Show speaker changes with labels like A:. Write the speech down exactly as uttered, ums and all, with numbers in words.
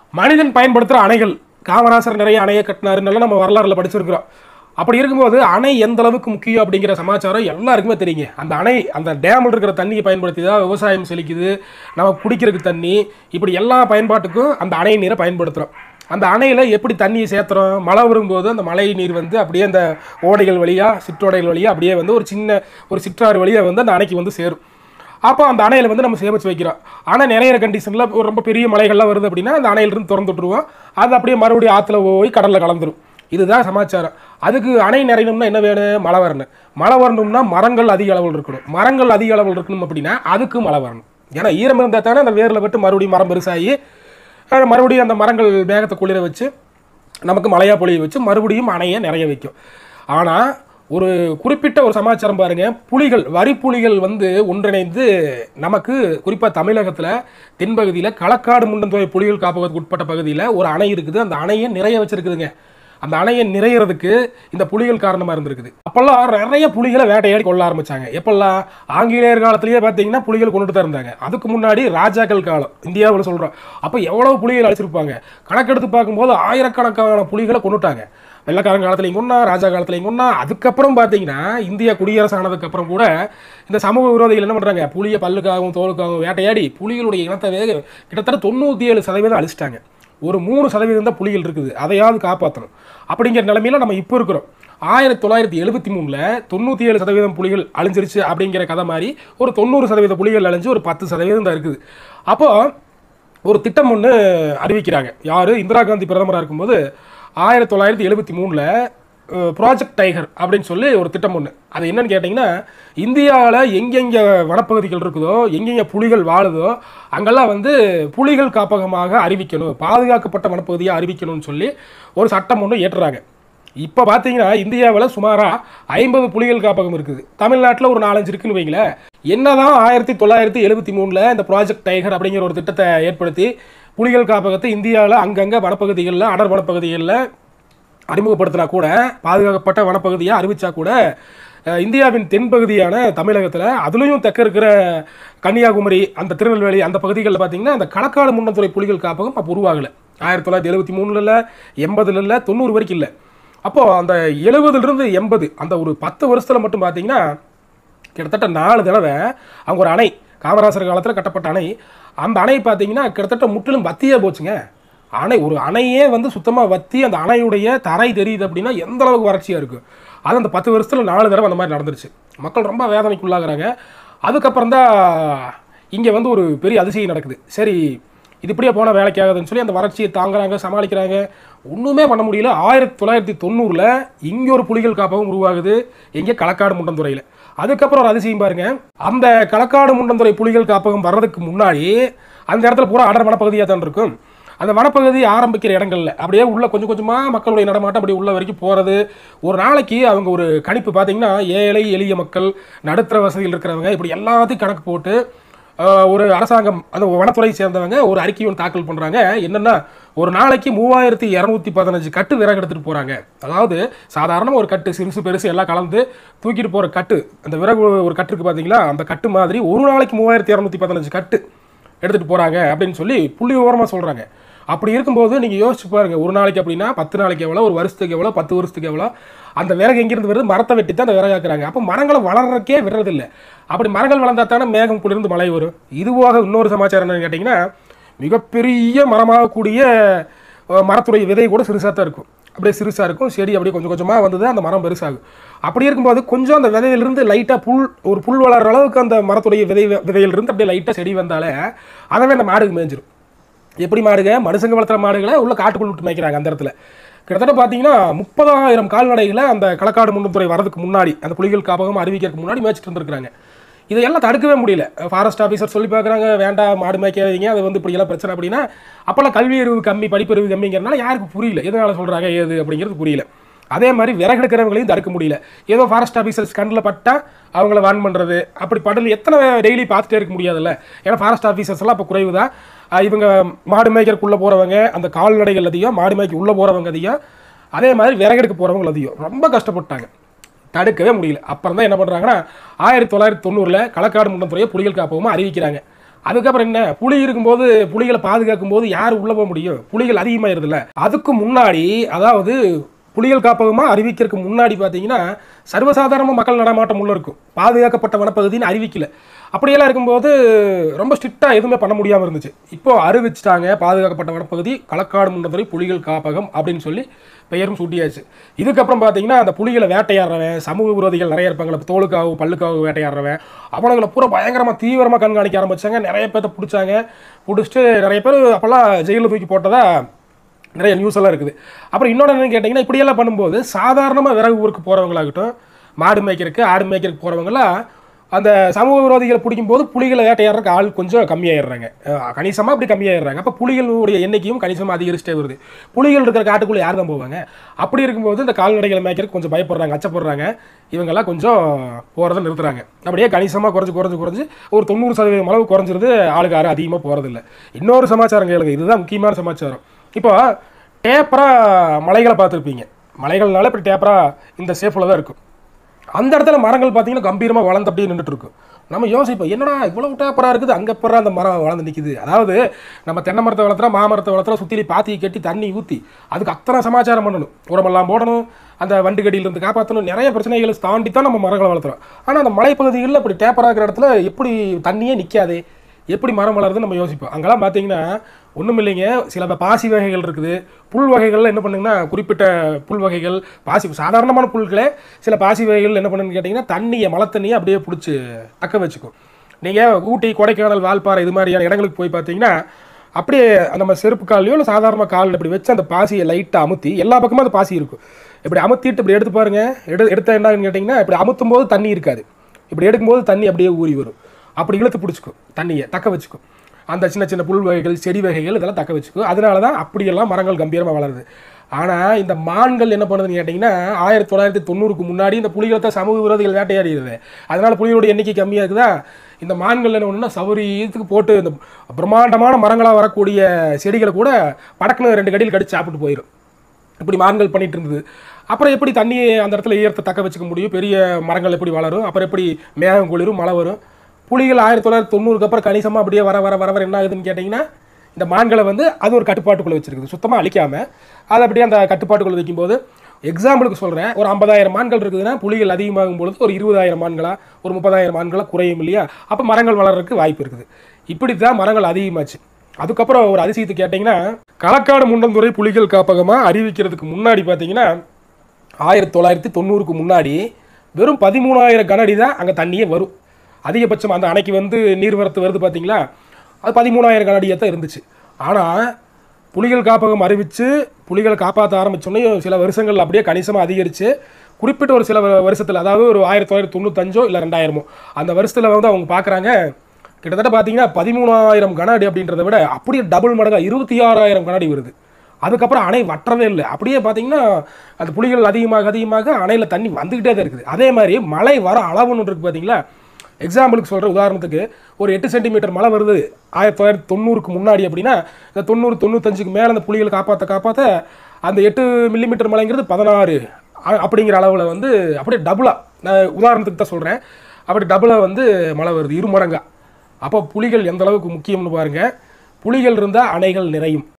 A: மனிதன் பயன்படுத்துகிற அணைகள், காமராசர் நிறைய அணையை கட்டினாருன்னு நம்ம வரலாறுல படிச்சிருக்கிறோம். அப்படி இருக்கும்போது அணை எந்த அளவுக்கு முக்கியம் அப்படிங்கிற சமாச்சாரம் எல்லாருக்குமே தெரியுங்க. அந்த அணை, அந்த டேமில் இருக்கிற தண்ணியை பயன்படுத்தி தான் விவசாயம் செழிக்குது, நம்ம குடிக்கிறதுக்கு தண்ணி, இப்படி எல்லா பயன்பாட்டுக்கும் அந்த அணை நீரை பயன்படுத்துகிறோம். அந்த அணையில் எப்படி தண்ணியை சேர்த்துறோம், மழை வரும்போது அந்த மழை நீர் வந்து அப்படியே அந்த ஓடைகள் வழியாக, சிற்றோடைகள் வழியாக அப்படியே வந்து ஒரு சின்ன ஒரு சிற்றாறு வழியாக வந்து அந்த அணைக்கு வந்து சேரும். அப்போ அந்த அணையில் வந்து நம்ம சேமித்து வைக்கிறோம். ஆனால் நிறைய கண்டிஷனில் ஒரு ரொம்ப பெரிய மலைகள்லாம் வருது அப்படின்னா அந்த அணையிலிருந்து திறந்து விட்டுருவோம். அது அப்படியே மறுபடியும் ஆற்றுல போய் கடலில் கலந்துரும். இதுதான் சமாச்சாரம். அதுக்கு அணை நிறையணும்னா என்ன வேணும்? மழை வரணும். மழை வரணும்னா மரங்கள் அதிக அளவில் இருக்கணும். மரங்கள் அதிக அளவில் இருக்கணும் அப்படின்னா அதுக்கு மழை வரணும். ஏன்னா ஈரம் இருந்தால் தானே அந்த வேரில் விட்டு மறுபடியும் மரம் பெருசாகி மறுபடியும் அந்த மரங்கள் மேகத்தை குளிர வச்சு நமக்கு மழையாக பொழிய வச்சு மறுபடியும் அணையை நிறைய வைக்கும். ஆனால் ஒரு குறிப்பிட்ட ஒரு சமாச்சாரம் பாருங்கள், புலிகள், வரி புலிகள் வந்து ஒன்றிணைந்து நமக்கு குறிப்பாக தமிழகத்தில் தென்பகுதியில் களக்காடு முண்டந்தோய் புலிகள் காப்பகத்துக்கு உட்பட்ட பகுதியில் ஒரு அணை இருக்குது. அந்த அணையை நிறைய வச்சுருக்குதுங்க. அந்த அணையை நிறையிறதுக்கு இந்த புலிகள் காரணமாக இருந்திருக்குது. அப்போல்லாம் நிறைய புலிகளை வேட்டையாடி கொள்ள ஆரம்பித்தாங்க. எப்போல்லாம்? ஆங்கிலேயர் காலத்திலேயே பார்த்தீங்கன்னா புலிகள் கொண்டுட்டு தான் இருந்தாங்க. அதுக்கு முன்னாடி ராஜாக்கள் காலம் இந்தியாவில் சொல்கிறோம். அப்போ எவ்வளோ புலிகள் அழைச்சிருப்பாங்க. கணக்கெடுத்து பார்க்கும்போது ஆயிரக்கணக்கான புலிகளை கொண்டுட்டாங்க. வெள்ளக்காரன் காலத்துலையும் கொண்டா, ராஜா காலத்துலையும் கொண்டா. அதுக்கப்புறம் பார்த்தீங்கன்னா இந்தியா குடியரசு ஆனதுக்கப்புறம் கூட இந்த சமூக விரோதிகள் என்ன பண்ணுறாங்க? புலியை பல்லுக்காகவும் தோலுக்காகவும் வேட்டையாடி புலிகளுடைய இனத்தை வேக கிட்டத்தட்ட தொண்ணூற்றி ஏழு சதவீதம் அழிச்சிட்டாங்க. ஒரு மூணு சதவீதம் தான் புலிகள் இருக்குது, அதையாவது காப்பாற்றணும் அப்படிங்கிற நிலைமையில நம்ம இப்போ இருக்கிறோம். ஆயிரத்தி தொள்ளாயிரத்தி எழுபத்தி மூணில் தொண்ணூற்றி ஏழு சதவீதம் புலிகள் அழிஞ்சிருச்சு அப்படிங்கிற கதை மாதிரி ஒரு தொண்ணூறு சதவீத புலிகள் அழிஞ்சு ஒரு பத்து சதவீதம் தான் இருக்குது. அப்போது ஒரு திட்டம் ஒன்று அறிவிக்கிறாங்க. யார்? இந்திரா காந்தி பிரதமராக இருக்கும்போது ஆயிரத்தி தொள்ளாயிரத்தி எழுபத்தி மூணில் ப்ராஜெக்ட் டைகர் அப்படின்னு சொல்லி ஒரு திட்டம் ஒன்று. அது என்னன்னு கேட்டிங்கன்னா, இந்தியாவில் எங்கெங்கே வனப்பகுதிகள் இருக்குதோ, எங்கெங்கே புலிகள் வாழுதோ அங்கெல்லாம் வந்து புலிகள் காப்பகமாக அறிவிக்கணும், பாதுகாக்கப்பட்ட வனப்பகுதியாக அறிவிக்கணும்னு சொல்லி ஒரு சட்டம் ஒன்று ஏற்றுறாங்க. இப்போ பார்த்தீங்கன்னா இந்தியாவில் சுமாராக ஐம்பது புலிகள் காப்பகம் இருக்குது. தமிழ்நாட்டில் ஒரு நாலஞ்சு இருக்குன்னு வைங்களேன். என்னதான் ஆயிரத்தி தொள்ளாயிரத்தி எழுபத்தி மூணில் இந்த ப்ராஜெக்ட் டைகர் அப்படிங்கிற ஒரு திட்டத்தை ஏற்படுத்தி புலிகள் காப்பகத்தை இந்தியாவில் அங்கங்கே வனப்பகுதிகளில், அடர் வனப்பகுதிகளில் அறிமுகப்படுத்தினா கூட, பாதுகாக்கப்பட்ட வனப்பகுதியாக அறிவித்தா கூட, இந்தியாவின் தென்பகுதியான தமிழகத்தில் அதுலேயும் தெற்க இருக்கிற கன்னியாகுமரி, அந்த திருநெல்வேலி அந்த பகுதிகளில் பார்த்தீங்கன்னா அந்த களக்காடு முண்டந்துறை புலிகள் காப்பகம் அப்போ உருவாகலை. ஆயிரத்தி தொள்ளாயிரத்தி எழுபத்தி மூணுல இல்லை, எண்பதுல இல்லை, தொண்ணூறு வரைக்கும் இல்லை. அப்போது அந்த எழுபதுலேருந்து எண்பது அந்த ஒரு பத்து வருஷத்தில் மட்டும் பார்த்தீங்கன்னா கிட்டத்தட்ட நாலு தடவை அவங்க ஒரு அணை, காமராசர் காலத்தில் கட்டப்பட்ட அணை, அந்த அணை பார்த்தீங்கன்னா கிட்டத்தட்ட முற்றிலும் வத்தியாக போச்சுங்க. அணை, ஒரு அணையே வந்து சுத்தமாக வத்தி அந்த அணையுடைய தரை தெரியுது அப்படின்னா எந்த அளவுக்கு வறட்சியாக இருக்குது. அது அந்த பத்து வருஷத்தில் நாலு தடவை அந்த மாதிரி நடந்துருச்சு. மக்கள் ரொம்ப வேதனைக்குள்ளாகிறாங்க. அதுக்கப்புறம் தான் இங்கே வந்து ஒரு பெரிய அதிசயம் நடக்குது. சரி, இது இப்படியே போனால் வேலைக்கு ஆகுதுன்னு சொல்லி அந்த வறட்சியை தாங்குறாங்க, சமாளிக்கிறாங்க. ஒன்றுமே பண்ண முடியல. ஆயிரத்தி தொள்ளாயிரத்தி தொண்ணூறில் இங்கே ஒரு புலிகள் காப்பகம் உருவாகுது, எங்கே? களக்காடு முண்டந்துறையில். அதுக்கப்புறம் ஒரு அதிசயம் பாருங்க, அந்த களக்காடு முண்டந்துறை புலிகள் காப்பகம் வர்றதுக்கு முன்னாடி அந்த இடத்துல பூரா அடர் வனப்பகுதியாக தான் இருக்கும். அந்த வனப்பகுதி ஆரம்பிக்கிற இடங்கள்ல அப்படியே உள்ள கொஞ்சம் கொஞ்சமாக மக்களுடைய நடமாட்டம் அப்படி உள்ள வரைக்கும் போகிறது. ஒரு நாளைக்கு அவங்க ஒரு கணிப்பு பார்த்தீங்கன்னா ஏழை எளிய மக்கள், நடுத்தர வசதியில் இருக்கிறவங்க, இப்படி எல்லாத்தையும் கணக்கு போட்டு ஒரு அரசாங்கம், அந்த வனத்துறை சேர்ந்தவங்க ஒரு அறிக்கை ஒன்று தாக்கல் பண்ணுறாங்க. என்னென்னா, ஒரு நாளைக்கு மூவாயிரத்தி இரநூத்தி பதினஞ்சு கட்டு விறகு எடுத்துகிட்டு போகிறாங்க. அதாவது சாதாரணமாக ஒரு கட்டு, சிறுசு பெருசு எல்லாம் கலந்து தூக்கிட்டு போகிற கட்டு, அந்த விறகு ஒரு கட்டுருக்கு பார்த்தீங்களா, அந்த கட்டு மாதிரி ஒரு நாளைக்கு மூவாயிரத்தி இரநூத்தி பதினஞ்சு கட்டு எடுத்துகிட்டு போகிறாங்க அப்படின்னு சொல்லி புள்ளி விவரமாக சொல்கிறாங்க. அப்படி இருக்கும்போது நீங்கள் யோசிச்சு பாருங்கள், ஒரு நாளைக்கு அப்படின்னா பத்து நாளைக்கு எவ்வளோ, ஒரு வருஷத்துக்கு எவ்வளோ, பத்து வருஷத்துக்கு எவ்வளோ. அந்த விறகு எங்கேருந்து வருது? மரத்தை வெட்டி தான் அந்த விறகாக்குறாங்க. அப்போ மரங்களை வளர்றக்கே விடுறதில்லை. அப்படி மரங்கள் வளர்ந்தா தானே மேகம் குளிர்ந்து மழை வரும். இதுவாக இன்னொரு சமாச்சாரம் என்னன்னு கேட்டிங்கன்னா, மிகப்பெரிய மரமாகக்கூடிய மரத்துடைய விதை கூட சிறுசாக தான் இருக்கும். அப்படியே சிறுசாக இருக்கும், செடி அப்படியே கொஞ்சம் கொஞ்சமாக வந்தது அந்த மரம் பெருசாகும். அப்படி இருக்கும்போது கொஞ்சம் அந்த விதையிலிருந்து லைட்டாக புல், ஒரு புல் வளர்கிற அளவுக்கு அந்த மரத்துடைய விதை விதையிலிருந்து அப்படியே லைட்டாக செடி வந்தாலே அதவே அந்த மாடுக்கு மேய்ஞ்சிரும். எப்படி மாடுங்க? மனுஷங்க வளர்த்துற மாடுகளை உள்ள காட்டுக்குள் விட்டு மேய்க்கிறாங்க. அந்த இடத்துல கிட்டத்தட்ட பார்த்தீங்கன்னா முப்பதாயிரம் கால்நடைகளை அந்த களக்காடு முண்டந்துறை வரதுக்கு முன்னாடி, அந்த புலிகள் காப்பகம் அறிவிக்கிறதுக்கு முன்னாடி மேய்ச்சிட்டு இருந்திருக்காங்க. இதையெல்லாம் தடுக்கவே முடியல. ஃபாரஸ்ட் ஆஃபீஸர் சொல்லி பார்க்குறாங்க, வேண்டாம் மாடு மேய்க்காதீங்க, அது வந்து இப்படியெல்லாம் பிரச்சனை அப்படின்னா. அப்போல்லாம் கல்வி அறிவு கம்மி, படிப்பறிவு கம்மிங்கிறனால யாருக்கு புரியல, எதனால சொல்கிறாங்க ஏது அப்படிங்கிறது புரியல. அதே மாதிரி விறகு எடுக்கிறவங்களையும் தடுக்க முடியல. ஏதோ ஃபாரஸ்ட் ஆஃபீஸர்ஸ் கண்ணில் பட்டால் அவங்கள வான் பண்ணுறது, அப்படி படல் எத்தனை டெய்லி பார்த்துட்டே இருக்க முடியாதுல்ல. ஏன்னா ஃபாரஸ்ட் ஆஃபீஸர்ஸ் எல்லாம் இப்போ குறைவு தான். இவங்க மாடு மேய்க்கிறதுக்குள்ளே போகிறவங்க, அந்த கால்நடைகள் அதிகம், மாடு மேய்க்க உள்ளே போகிறவங்க அதிகம், அதே மாதிரி விறகெடுக்க போகிறவங்க அதிகம். ரொம்ப கஷ்டப்பட்டாங்க, தடுக்கவே முடியல. அப்புறம் தான் என்ன பண்ணுறாங்கன்னா, ஆயிரத்தி தொள்ளாயிரத்தி தொண்ணூறில் களக்காடு முண்டந்துறையை புலிகள் காப்பகமாக அறிவிக்கிறாங்க. அதுக்கப்புறம் என்ன, புலி இருக்கும்போது புலிகளை பாதுகாக்கும் போது யார் உள்ள போக முடியும்? புலிகள் அதிகமாயிருதுல்ல. அதுக்கு முன்னாடி, அதாவது புலிகள் காப்பகமா அறிவிக்கிறதுக்கு முன்னாடி பார்த்தீங்கன்னா சர்வசாதாரண மக்கள் நடமாட்டம் உள்ள இருக்கும், பாதுகாக்கப்பட்ட வனப்பகுதின்னு அறிவிக்கல. அப்படியெல்லாம் இருக்கும்போது ரொம்ப ஸ்ட்ரிக்டாக எதுவுமே பண்ண முடியாமல் இருந்துச்சு. இப்போ அறிவிச்சிட்டாங்க, பாதுகாக்கப்பட்ட வனப்பகுதி களக்காடு முண்டந்துறை புலிகள் காப்பகம் அப்படின்னு சொல்லி பெயரும் சூட்டியாச்சு. இதுக்கப்புறம் பார்த்தீங்கன்னா அந்த புலிகளை வேட்டையாடுறவன், சமூக விரோதிகள் நிறைய இருப்பாங்களே, தோலுக்காக பல்லுக்காக வேட்டையாடுறவன், அவனுங்களை பூரா பயங்கரமாக தீவிரமாக கண்காணிக்க ஆரம்பிச்சாங்க. நிறைய பேர்த்த பிடிச்சாங்க. பிடிச்சிட்டு நிறைய பேர் அப்போல்லாம் ஜெயிலில் தூக்கி போட்டதா நிறைய நியூஸ் எல்லாம் இருக்குது. அப்புறம் இன்னொன்று என்னன்னு கேட்டிங்கன்னா, இப்படியெல்லாம் பண்ணும்போது சாதாரணமாக விறகு ஊருக்கு போகிறவங்களாகட்டும், மாடு மேய்க்கிறதுக்கு ஆடு மேய்க்கிறதுக்கு போகிறவங்களாம் அந்த சமூக விரோதிகளை பிடிக்கும்போது புலிகளை வேட்டையாடுறதுக்கு ஆள் கொஞ்சம் கம்மியாயிடுறாங்க, கணிசமாக அப்படி கம்மியாயிடுறாங்க. அப்போ புலிகளுடைய எண்ணிக்கையும் கணிசமாக அதிகரிச்சுட்டே வருது. புலிகள் இருக்கிற காட்டுக்குள்ளே யார் தான் போவாங்க? அப்படி இருக்கும்போது இந்த கால்நடைகளை மேய்க்கிறதுக்கு கொஞ்சம் பயப்படுறாங்க, அச்சப்படுறாங்க. இவங்கெல்லாம் கொஞ்சம் போகிறத நிறுத்துறாங்க. அப்படியே கணிசமாக குறைஞ்சி குறைஞ்சி குறைஞ்சி ஒரு தொண்ணூறு சதவீதம் அளவு குறைஞ்சிருது. ஆளுக்கு யாரும் அதிகமாக போகிறதில்ல. இன்னொரு சமாச்சாரம் கேளுங்க, இதுதான் முக்கியமான சமாச்சாரம். இப்போ டேப்பராக மலைகளை பார்த்துருப்பீங்க. மலைகள்னால இப்படி டேப்பராக இந்த ஷேப்பில் தான் இருக்கும். அந்த இடத்துல மரங்கள் பார்த்தீங்கன்னா கம்பீரமாக வளர்ந்து அப்படியே நின்றுட்டு இருக்கும். நம்ம யோசிப்போம், என்னடா இவ்வளோ டேப்பராக இருக்குது, அங்கே எப்பறா அந்த மரம் வளர்ந்து நிற்கிது? அதாவது நம்ம தென்னை மரத்தை வளர்த்துறோம், மாமரத்தை வளர்த்துறோம், சுற்றி பாத்தி கட்டி தண்ணி ஊற்றி அதுக்கு அத்தனை சமாச்சாரம் பண்ணணும், உரமெல்லாம் போடணும், அந்த வண்டு கடியிலிருந்து காப்பாற்றணும், நிறைய பிரச்சனைகளை தாண்டி தான் நம்ம மரங்களை வளர்த்துறோம். ஆனால் அந்த மலைப்பகுதிகளில் இப்படி டேப்பராக இருக்கிற இடத்துல எப்படி தண்ணியே நிற்காது, எப்படி மரம் வளருதுன்னு நம்ம யோசிப்போம். அங்கெல்லாம் பார்த்தீங்கன்னா ஒன்றும் இல்லைங்க, சில பாசி வகைகள் இருக்குது. புல் வகைகளில் என்ன பண்ணுங்கன்னா, குறிப்பிட்ட புல் வகைகள், பாசி சாதாரணமான புல்களே சில பாசி வகைகள் என்ன பண்ணுன்னு கேட்டிங்கன்னா, தண்ணியை மழை தண்ணியை அப்படியே பிடிச்சி தக்க வச்சுக்கும். நீங்கள் ஊட்டி, கொடைக்கானல், வால்பாறை இது மாதிரியான இடங்களுக்கு போய் பார்த்தீங்கன்னா அப்படியே நம்ம செருப்பு காலையோ இல்லை சாதாரண காலில் இப்படி வச்சு அந்த பாசியை லைட்டாக அமுத்தி, எல்லா பக்கமும் அந்த பாசி இருக்கும், இப்படி அமுத்திட்டு இப்படி எடுத்து பாருங்கள். எடு எடுத்த என்னன்னு கேட்டிங்கன்னா, இப்படி அமுத்தும் போது தண்ணி இருக்காது, இப்படி எடுக்கும்போது தண்ணி அப்படியே ஊறி வரும். அப்படி இழுத்து பிடிச்சிக்கும், தண்ணியை தக்க வச்சுக்கும். அந்த சின்ன சின்ன புல் வகைகள், செடி வகைகள் இதெல்லாம் தக்க வச்சுக்கும். அதனால தான் அப்படியெல்லாம் மரங்கள் கம்பீரமாக வளருது. ஆனால் இந்த மான்கள் என்ன பண்ணுதுன்னு கேட்டிங்கன்னா, ஆயிரத்தி தொள்ளாயிரத்தி தொண்ணூறுக்கு முன்னாடி இந்த புலிகளை சமூக விரோதிகள் வேட்டையாடிடுது. அதனால் புலிகளுடைய எண்ணிக்கை கம்மியாக இருக்குதா, இந்த மான்கள் என்ன பண்ணுன்னா சௌரியத்துக்கு போட்டு இந்த பிரம்மாண்டமான மரங்களாக வரக்கூடிய செடிகளை கூட படக்குன்னு ரெண்டு கடியில் கடிச்சு சாப்பிட்டு போயிடும். இப்படி மான்கள் பண்ணிட்டு இருந்தது. அப்புறம் எப்படி தண்ணி அந்த இடத்துல ஈரத்தை தக்க வச்சுக்க முடியும்? பெரிய மரங்கள் எப்படி வளரும்? அப்புறம் எப்படி மேகம் குளிரும், மழை வரும்? புலிகள் ஆயிரத்தி தொள்ளாயிரத்தி தொண்ணூறுக்கு அப்புறம் கணிசமாக அப்படியே வர வர வர வர என்ன ஆகுதுன்னு கேட்டிங்கன்னா, இந்த மான்களை வந்து அது ஒரு கட்டுப்பாட்டுக்குள்ளே வச்சுருக்குது, சுத்தமாக அழிக்காமல் அதை அப்படியே அந்த கட்டுப்பாட்டுக்குள்ளே வைக்கும்போது, எக்ஸாம்பிளுக்கு சொல்கிறேன், ஒரு ஐம்பதாயிரம் மான்கள் இருக்குதுன்னா புலிகள் அதிகமாகும் பொழுது ஒரு இருபதாயிரம் மான்களா ஒரு முப்பதாயிரம் மான்களா குறையும் இல்லையா? அப்போ மரங்கள் வளர்கிறதுக்கு வாய்ப்பு இருக்குது. இப்படி தான் மரங்கள் அதிகமாச்சு. அதுக்கப்புறம் ஒரு அதிசயத்தை கேட்டிங்கன்னா, களக்காடு முண்டந்துறை புலிகள் காப்பகமாக அறிவிக்கிறதுக்கு முன்னாடி பார்த்தீங்கன்னா ஆயிரத்தி தொள்ளாயிரத்தி தொண்ணூறுக்கு முன்னாடி வெறும் பதிமூணாயிரம் கனஅடி தான் அங்கே தண்ணியே வரும். அதிகபட்சம் அந்த அணைக்கு வந்து நீர்வரத்து வருது பார்த்தீங்களா, அது பதிமூணாயிரம் கனஅடியாக தான் இருந்துச்சு. ஆனால் புலிகள் காப்பகம் அறிவித்து புலிகளை காப்பாற்ற ஆரம்பித்தோன்னே சில வருஷங்கள் அப்படியே கணிசமாக அதிகரித்து, குறிப்பிட்ட ஒரு சில வருஷத்தில், அதாவது ஒரு ஆயிரத்தி தொள்ளாயிரத்தி தொண்ணூத்தஞ்சோ இல்லை ரெண்டாயிரமோ அந்த வருஷத்தில் வந்து அவங்க பார்க்குறாங்க, கிட்டத்தட்ட பார்த்தீங்கன்னா பதிமூணாயிரம் கனஅடி அப்படின்றத விட அப்படியே டபுள் மடங்காக இருபத்தி ஆறாயிரம் கனஅடி வருது. அதுக்கப்புறம் அணை வற்றவே இல்லை. அப்படியே பார்த்தீங்கன்னா அந்த புலிகள் அதிகமாக அதிகமாக அணையில் தண்ணி வந்துக்கிட்டே தான் இருக்குது. அதே மாதிரி மழை வர அளவுன்னு இருக்குது பார்த்தீங்களா. எக்ஸாம்பிளுக்கு சொல்கிற உதாரணத்துக்கு ஒரு எட்டு சென்டிமீட்டர் மழை வருது ஆயிரத்தி தொள்ளாயிரத்தி தொண்ணூறுக்கு முன்னாடி அப்படின்னா, இந்த தொண்ணூறு தொண்ணூத்தஞ்சுக்கு மேலே அந்த புலிகளை காப்பாற்ற காப்பாற்ற அந்த எட்டு மில்லிமீட்டர் மழைங்கிறது பதினாறு அப்படிங்கிற அளவில் வந்து அப்படியே டபுளாக, நான் உதாரணத்துக்கு தான் சொல்கிறேன், அப்படி டபுளாக வந்து மழை வருது, இரு மடங்கா. அப்போ புலிகள் எந்த அளவுக்கு முக்கியம்னு பாருங்கள். புலிகள் இருந்தால் அணைகள் நிறையும்.